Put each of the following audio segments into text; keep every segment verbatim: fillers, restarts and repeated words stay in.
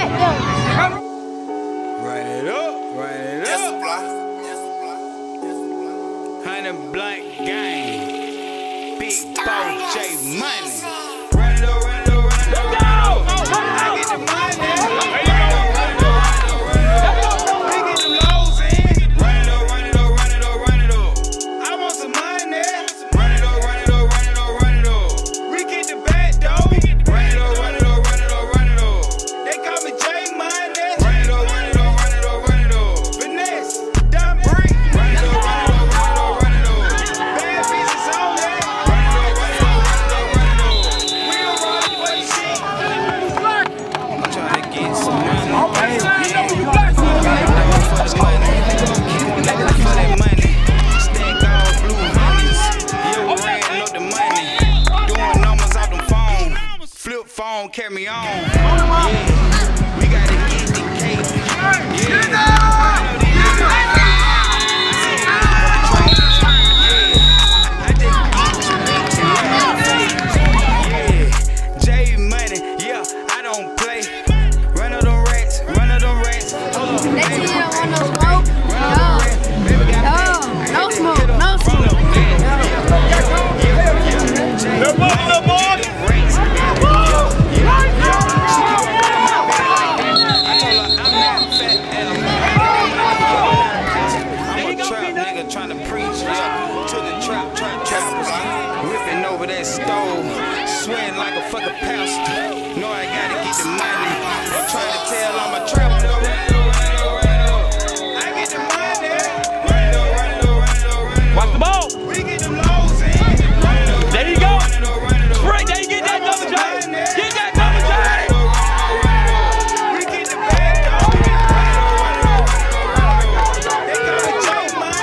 back though. Run it up, run it up. Hundred Blank Gang. Big Boss J Money. Run it up, run it up, run it up, run it up. I get the money. Phone carry me on. Yeah. We gotta get the cake. Yeah. I just yeah. J Money, yeah, I don't play. Run of them rats, run of them rats. Hold on. They see you don't want no smoke. No, no, no smoke, no smoke. Little boy, little boy. Trying to preach, yeah, to the trap, trap, trappers, whipping over that stove, sweating like a fucking pastor. Know I gotta get the money. I'm trying to tell all my trappers, I get the money. Watch the ball. We get them lows in. There you go. Right there, you get that double J. Get that double J. We get the bag, dog. They got the J money.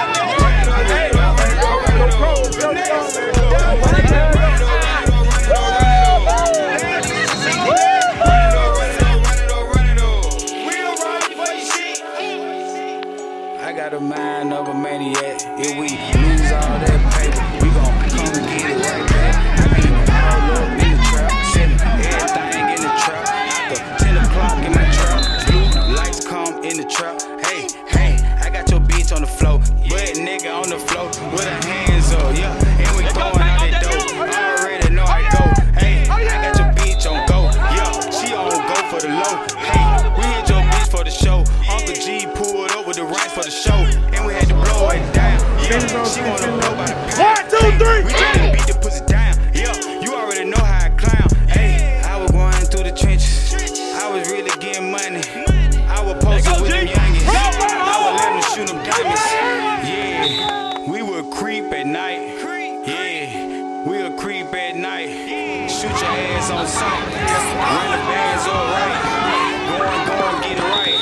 I got a mind of a maniac. If we lose all that paper, we gon' come get it right back. I be all up in the trap, setting everything in the trap. After ten o'clock in my trap, blue lights come in the trap. Hey, hey, I got your bitch on the floor, butt nigga on the floor with her hands up, yeah. And we throwing out that dope. I already know I go. Hey, I got your bitch on go, yeah. She on go for the low. Hey, we hit your bitch for the show. Uncle G pulled over the right for the show, and we had to blow it down. Yeah, she wanna blow by the pound. One, two, three. We tryna beat the pussy down. Yeah, you already know how I clown. Hey, I was going through the trenches. I was really getting money. I was posting with them youngins. I was letting them shoot them diamonds. Yeah, we would creep at night. Yeah, we would creep at night. Shoot your ass on sight. Run the bands all right. Go and go and get it right.